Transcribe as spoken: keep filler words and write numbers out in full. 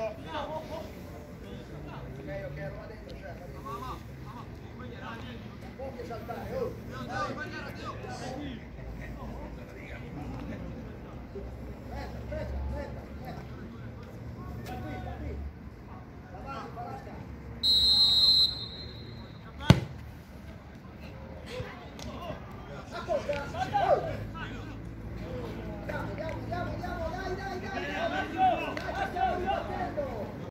Ok, ok, roba dentro, cioè, non può che saltare.